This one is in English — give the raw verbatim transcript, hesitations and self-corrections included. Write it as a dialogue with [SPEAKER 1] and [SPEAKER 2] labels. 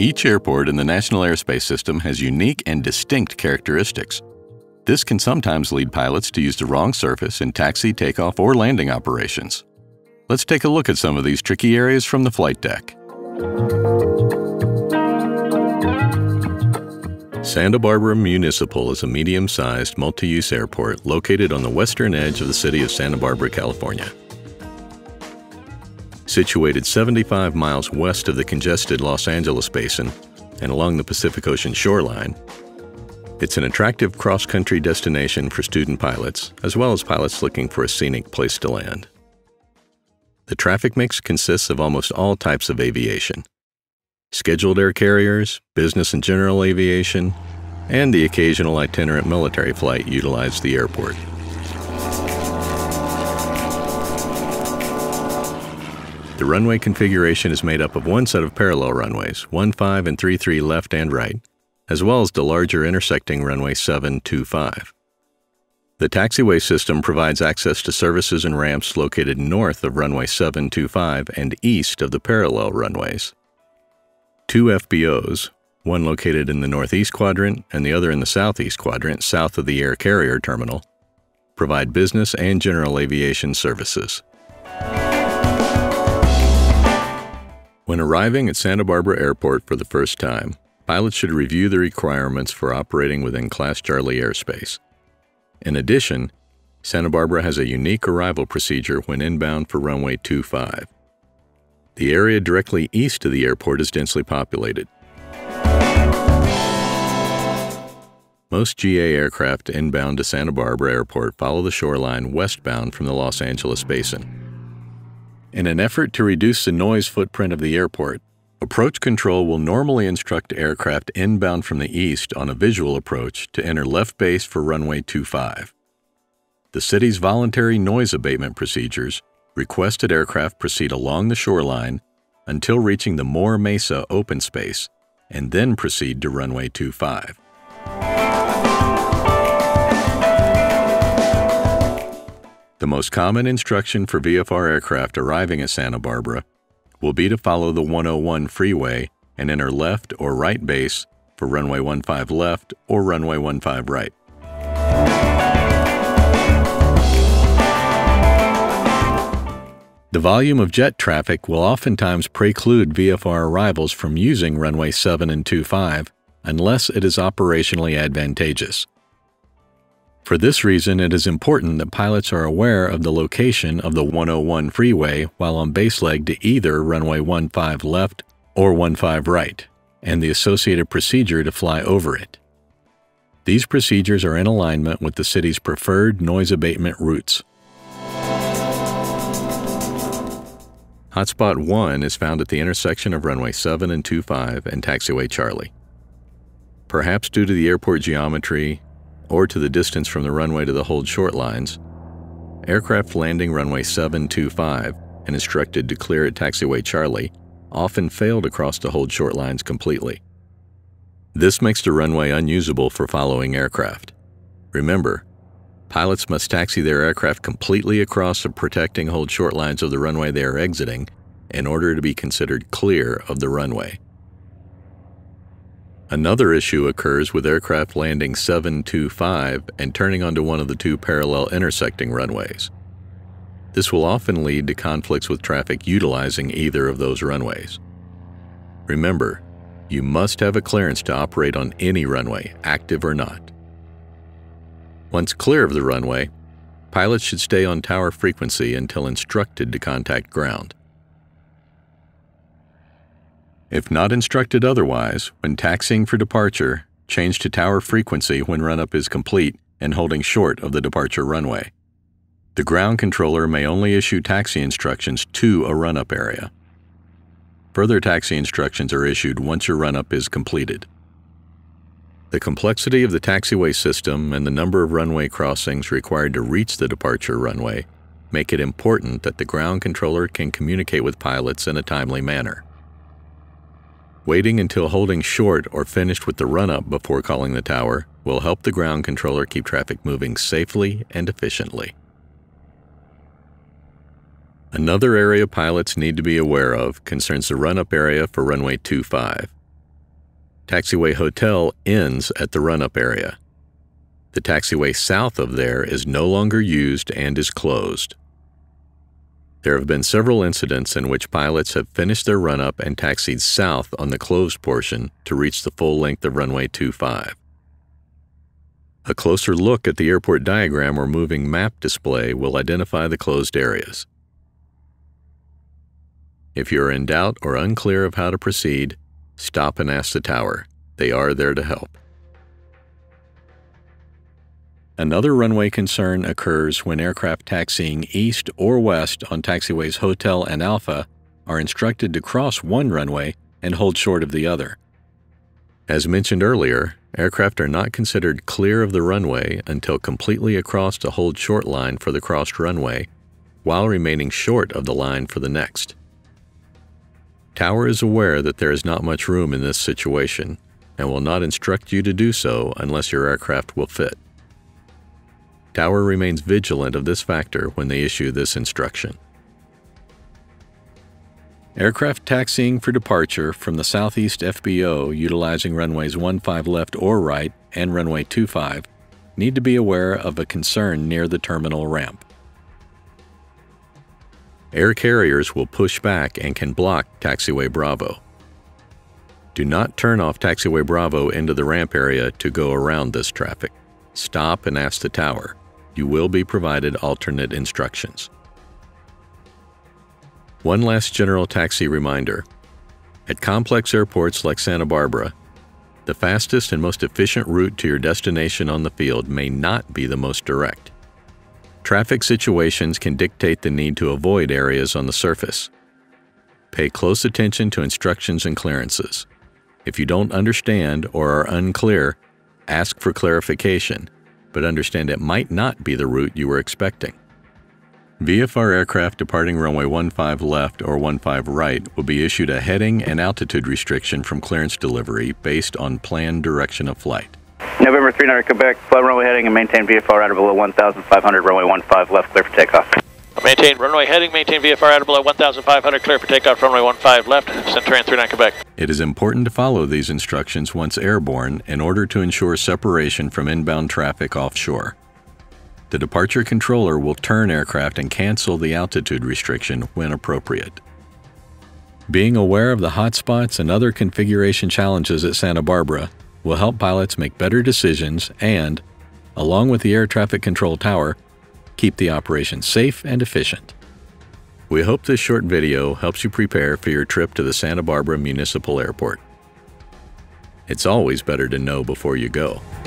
[SPEAKER 1] Each airport in the National Airspace System has unique and distinct characteristics. This can sometimes lead pilots to use the wrong surface in taxi, takeoff, or landing operations. Let's take a look at some of these tricky areas from the flight deck. Santa Barbara Municipal is a medium-sized, multi-use airport located on the western edge of the city of Santa Barbara, California. Situated seventy-five miles west of the congested Los Angeles basin and along the Pacific Ocean shoreline, it's an attractive cross-country destination for student pilots, as well as pilots looking for a scenic place to land. The traffic mix consists of almost all types of aviation: scheduled air carriers, business and general aviation, and the occasional itinerant military flight utilize the airport. The runway configuration is made up of one set of parallel runways, one five and three three left and right, as well as the larger intersecting runway seven two five. The taxiway system provides access to services and ramps located north of runway seven two five and east of the parallel runways. Two F B Os, one located in the northeast quadrant and the other in the southeast quadrant south of the air carrier terminal, provide business and general aviation services. When arriving at Santa Barbara Airport for the first time, pilots should review the requirements for operating within Class Charlie airspace. In addition, Santa Barbara has a unique arrival procedure when inbound for runway two five. The area directly east of the airport is densely populated. Most G A aircraft inbound to Santa Barbara Airport follow the shoreline westbound from the Los Angeles basin. In an effort to reduce the noise footprint of the airport, approach control will normally instruct aircraft inbound from the east on a visual approach to enter left base for runway two five. The city's voluntary noise abatement procedures request that aircraft proceed along the shoreline until reaching the Moore Mesa open space and then proceed to runway two five. The most common instruction for V F R aircraft arriving at Santa Barbara will be to follow the one oh one freeway and enter left or right base for runway one five left or runway one five right. The volume of jet traffic will oftentimes preclude V F R arrivals from using runway seven and two five unless it is operationally advantageous. For this reason, it is important that pilots are aware of the location of the one oh one freeway while on base leg to either runway one five left or one five right, and the associated procedure to fly over it. These procedures are in alignment with the city's preferred noise abatement routes. Hotspot one is found at the intersection of runway seven and two five and Taxiway Charlie. Perhaps due to the airport geometry or to the distance from the runway to the hold short lines, aircraft landing runway seven two five and instructed to clear at Taxiway Charlie often fail to cross the hold short lines completely. This makes the runway unusable for following aircraft. Remember, pilots must taxi their aircraft completely across the protecting hold short lines of the runway they are exiting in order to be considered clear of the runway. Another issue occurs with aircraft landing seven two five and turning onto one of the two parallel intersecting runways. This will often lead to conflicts with traffic utilizing either of those runways. Remember, you must have a clearance to operate on any runway, active or not. Once clear of the runway, pilots should stay on tower frequency until instructed to contact ground. If not instructed otherwise, when taxiing for departure, change to tower frequency when run-up is complete and holding short of the departure runway. The ground controller may only issue taxi instructions to a run-up area. Further taxi instructions are issued once your run-up is completed. The complexity of the taxiway system and the number of runway crossings required to reach the departure runway make it important that the ground controller can communicate with pilots in a timely manner. Waiting until holding short or finished with the run-up before calling the tower will help the ground controller keep traffic moving safely and efficiently. Another area pilots need to be aware of concerns the run-up area for runway two five. Taxiway Hotel ends at the run-up area. The taxiway south of there is no longer used and is closed. There have been several incidents in which pilots have finished their run-up and taxied south on the closed portion to reach the full length of runway two five. A closer look at the airport diagram or moving map display will identify the closed areas. If you are in doubt or unclear of how to proceed, stop and ask the tower. They are there to help. Another runway concern occurs when aircraft taxiing east or west on taxiways Hotel and Alpha are instructed to cross one runway and hold short of the other. As mentioned earlier, aircraft are not considered clear of the runway until completely across the hold short line for the crossed runway, while remaining short of the line for the next. Tower is aware that there is not much room in this situation and will not instruct you to do so unless your aircraft will fit. Tower remains vigilant of this factor when they issue this instruction. Aircraft taxiing for departure from the Southeast F B O utilizing runways one five left or right and runway two five need to be aware of a concern near the terminal ramp. Air carriers will push back and can block Taxiway Bravo. Do not turn off Taxiway Bravo into the ramp area to go around this traffic. Stop and ask the tower. You will be provided alternate instructions. One last general taxi reminder. At complex airports like Santa Barbara, the fastest and most efficient route to your destination on the field may not be the most direct. Traffic situations can dictate the need to avoid areas on the surface. Pay close attention to instructions and clearances. If you don't understand or are unclear, ask for clarification, but understand it might not be the route you were expecting. V F R aircraft departing runway one five left or one five right will be issued a heading and altitude restriction from clearance delivery based on planned direction of flight.
[SPEAKER 2] November three nine Quebec, fly runway heading and maintain V F R at or below one thousand five hundred, runway one five left, clear for takeoff.
[SPEAKER 3] Maintain runway heading, maintain V F R at or below one thousand five hundred, clear for takeoff, runway one five left, Centurion three nine Quebec.
[SPEAKER 1] It is important to follow these instructions once airborne in order to ensure separation from inbound traffic offshore. The departure controller will turn aircraft and cancel the altitude restriction when appropriate. Being aware of the hotspots and other configuration challenges at Santa Barbara will help pilots make better decisions and, along with the air traffic control tower, keep the operation safe and efficient. We hope this short video helps you prepare for your trip to the Santa Barbara Municipal Airport. It's always better to know before you go.